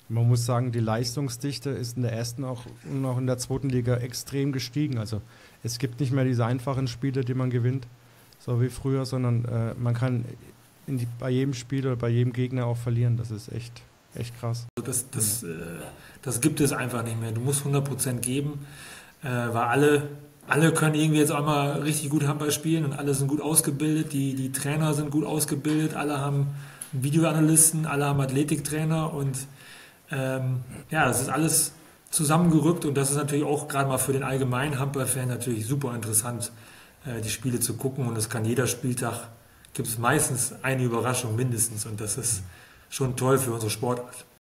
Man muss sagen, die Leistungsdichte ist in der ersten auch und auch in der zweiten Liga extrem gestiegen. Also es gibt nicht mehr diese einfachen Spiele, die man gewinnt, so wie früher, sondern man kann bei jedem Spiel oder bei jedem Gegner auch verlieren. Das ist echt krass. Das gibt es einfach nicht mehr. Du musst 100% geben, weil alle können irgendwie jetzt auch mal richtig gut Handball spielen und alle sind gut ausgebildet. Die Trainer sind gut ausgebildet, alle haben einen Videoanalysten, alle haben Athletiktrainer und ja, das ist alles zusammengerückt und das ist natürlich auch gerade mal für den allgemeinen Handballfan natürlich super interessant, die Spiele zu gucken und es kann jeder Spieltag, gibt es meistens eine Überraschung mindestens und das ist schon toll für unsere Sportart.